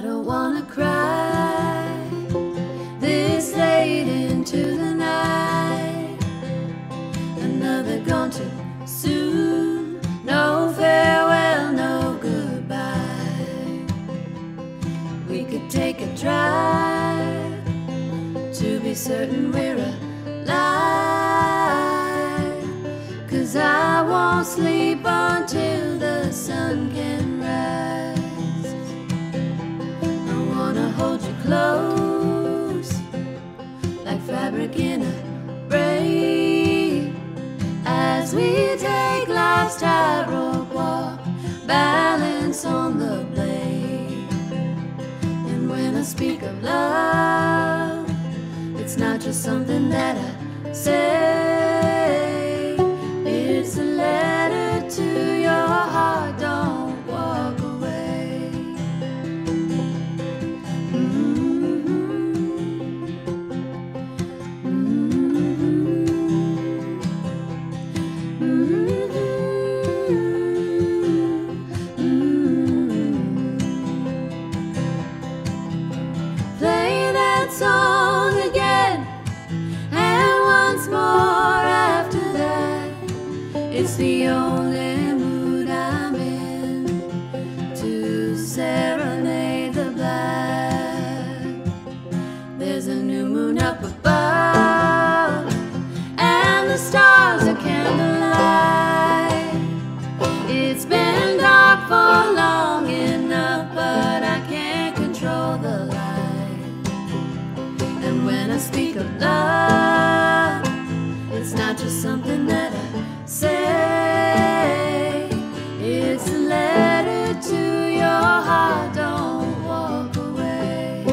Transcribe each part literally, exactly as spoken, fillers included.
don't wanna cry this late into the night. Another gone too soon. No farewell, no goodbye. We could take a drive to be certain we're alive. 'Cause I won't sleep until the sun can rise. I wanna hold you close, like fabric in a braid, as we take life's tightrope walk, balance on the blade. And when I speak of love, it's not just something that I say. It's a letter to your heart, don't walk away. Mm-hmm. Mm-hmm. Mm-hmm. Play that song again, and once more after that. It's the only mood I'm in, to serenade the black. There's a new moon up above, and the stars are candlelight. It's been dark for long enough, but I can't control the light. And when I speak of love, it's not just something that I say. It's a letter to your heart, don't walk away.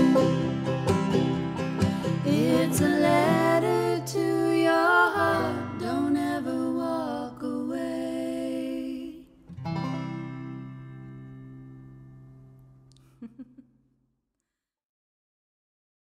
It's a letter to your heart, don't ever walk away.